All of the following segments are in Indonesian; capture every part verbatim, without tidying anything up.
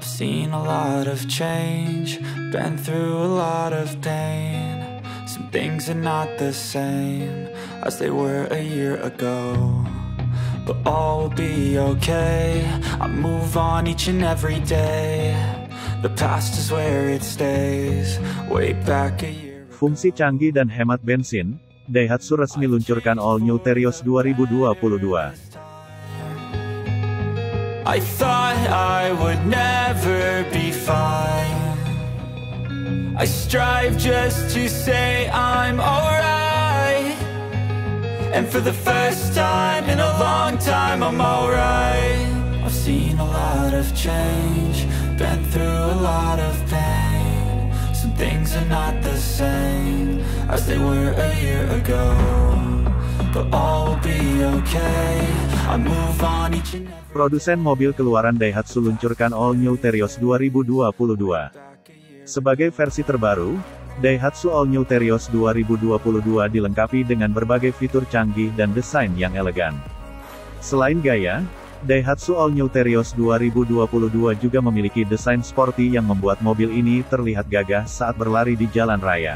I've seen a lot of change, been through a lot of pain. Some things are not the same as they were a year ago, but all will be okay. I move on each and every day. The past is where it stays, way back a year ago. Fungsi canggih dan hemat bensin, Daihatsu resmi luncurkan All New Terios dua ribu dua puluh dua. I thought I would never be fine. I strive just to say I'm alright, and for the first time in a long time I'm alright. I've seen a lot of change, been through a lot of pain. Some things are not the same as they were a year ago, but all will be okay. I move on each and every. Produsen mobil keluaran Daihatsu luncurkan All New Terios dua ribu dua puluh dua. Sebagai versi terbaru, Daihatsu All New Terios dua ribu dua puluh dua dilengkapi dengan berbagai fitur canggih dan desain yang elegan. Selain gaya, Daihatsu All New Terios dua ribu dua puluh dua juga memiliki desain sporty yang membuat mobil ini terlihat gagah saat berlari di jalan raya.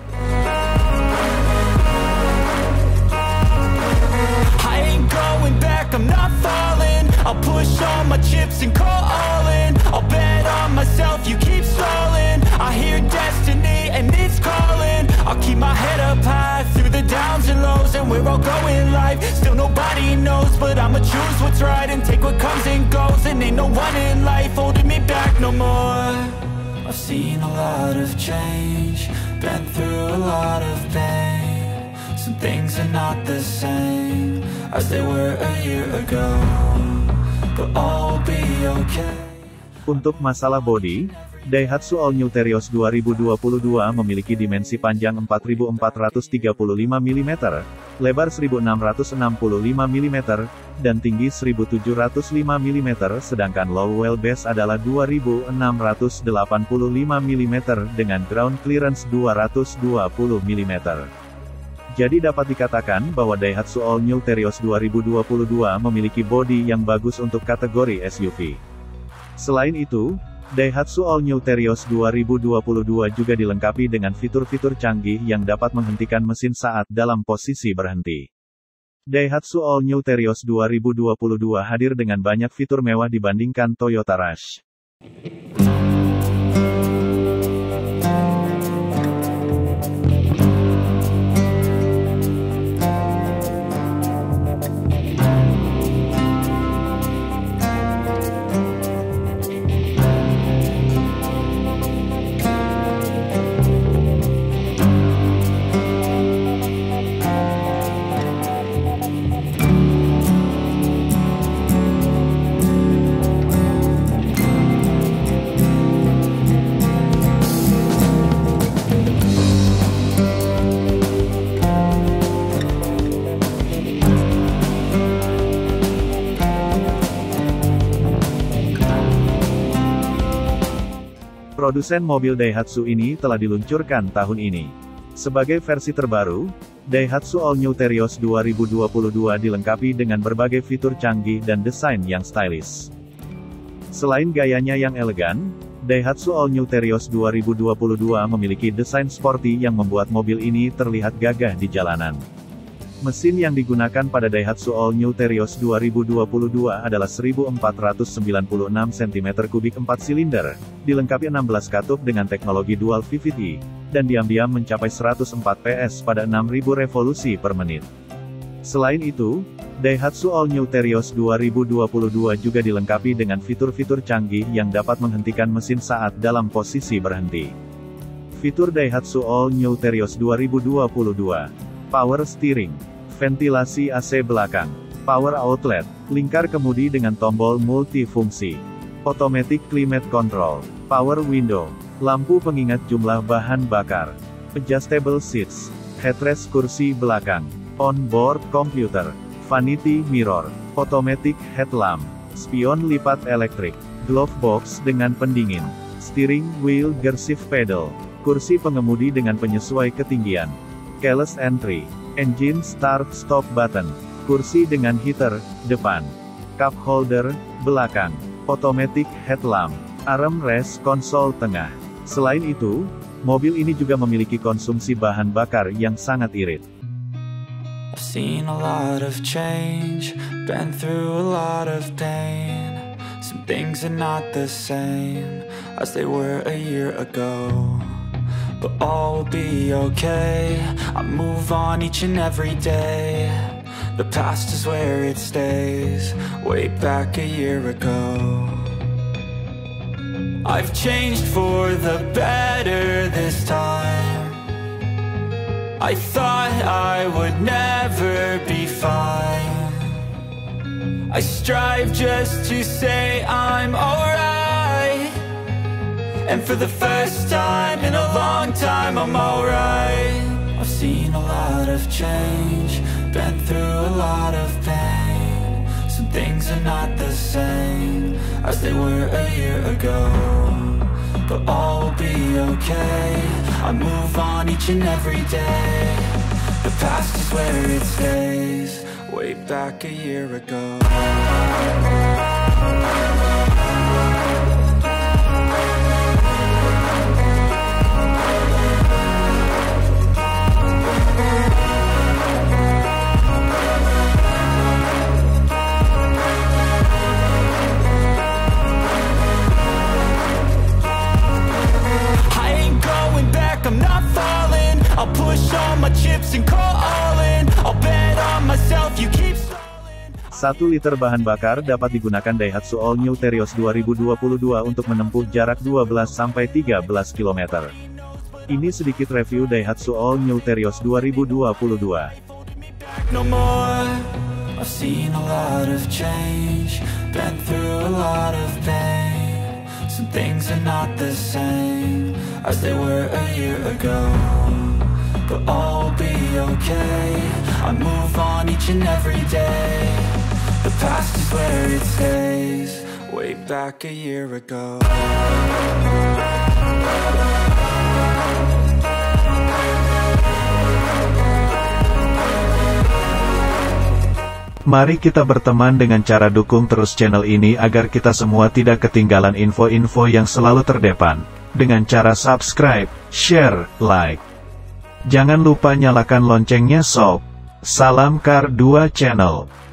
I'm not falling, I'll push all my chips and call all in. I'll bet on myself, you keep stalling. I hear destiny and it's calling. I'll keep my head up high through the downs and lows, and we're all going live. Still nobody knows, but I'ma choose what's right and take what comes and goes. And ain't no one in life holding me back no more. I've seen a lot of change, been through a lot of pain. Some things are not the same as they were a year ago, but all will be okay. Untuk masalah bodi, Daihatsu All New Terios dua ribu dua puluh dua memiliki dimensi panjang empat ribu empat ratus tiga puluh lima milimeter, lebar seribu enam ratus enam puluh lima milimeter, dan tinggi seribu tujuh ratus lima milimeter, sedangkan low wheelbase adalah dua ribu enam ratus delapan puluh lima milimeter dengan ground clearance dua ratus dua puluh milimeter. Jadi dapat dikatakan bahwa Daihatsu All New Terios dua ribu dua puluh dua memiliki bodi yang bagus untuk kategori S U V. Selain itu, Daihatsu All New Terios dua ribu dua puluh dua juga dilengkapi dengan fitur-fitur canggih yang dapat menghentikan mesin saat dalam posisi berhenti. Daihatsu All New Terios dua ribu dua puluh dua hadir dengan banyak fitur mewah dibandingkan Toyota Rush. Produsen mobil Daihatsu ini telah diluncurkan tahun ini. Sebagai versi terbaru, Daihatsu All New Terios dua ribu dua puluh dua dilengkapi dengan berbagai fitur canggih dan desain yang stylish. Selain gayanya yang elegan, Daihatsu All New Terios dua ribu dua puluh dua memiliki desain sporty yang membuat mobil ini terlihat gagah di jalanan. Mesin yang digunakan pada Daihatsu All New Terios dua ribu dua puluh dua adalah seribu empat ratus sembilan puluh enam sentimeter kubik empat silinder, dilengkapi enam belas katup dengan teknologi dual V V T, dan diam-diam mencapai seratus empat P S pada enam ribu revolusi per menit. Selain itu, Daihatsu All New Terios dua ribu dua puluh dua juga dilengkapi dengan fitur-fitur canggih yang dapat menghentikan mesin saat dalam posisi berhenti. Fitur Daihatsu All New Terios dua ribu dua puluh dua. Power Steering, ventilasi A C belakang, Power Outlet, lingkar kemudi dengan tombol multifungsi, Automatic Climate Control, Power Window, lampu pengingat jumlah bahan bakar, Adjustable Seats, Headrest kursi belakang, On-board Computer, Vanity Mirror, Automatic Headlamp, Spion lipat elektrik, Glove Box dengan pendingin, Steering Wheel Gearshift Pedal, kursi pengemudi dengan penyesuai ketinggian, Keyless Entry, Engine Start Stop Button, kursi dengan heater, depan, Cup Holder, belakang, Automatic Headlamp, Armrest konsol tengah. Selain itu, mobil ini juga memiliki konsumsi bahan bakar yang sangat irit. I've seen a lot of change, been through a lot of pain. Some things are not the same as they were a year ago, but all will be okay. I move on each and every day. The past is where it stays, way back a year ago. I've changed for the better this time. I thought I would never be fine. I strive just to say I'm alright, and for the first time in a long time I'm alright. I've seen a lot of change, been through a lot of pain. Some things are not the same as they were a year ago, but all will be okay. I move on each and every day. The past is where it stays, way back a year ago. I'm not falling, I'll push all my chips and call all in. I'll bet on myself, you keep stalling. satu liter bahan bakar dapat digunakan Daihatsu All New Terios dua ribu dua puluh dua untuk menempuh jarak dua belas sampai tiga belas kilometer. Ini sedikit review Daihatsu All New Terios dua ribu dua puluh dua. No more. I've seen a lot of change, been through a lot of pain. Some things are not the same as they were a year ago, but all will be okay. I move on each and every day. The past is where it stays, way back a year ago. Mari kita berteman dengan cara dukung terus channel ini agar kita semua tidak ketinggalan info-info yang selalu terdepan, dengan cara subscribe, share, like. Jangan lupa nyalakan loncengnya sob. Salam Kar dua Channel.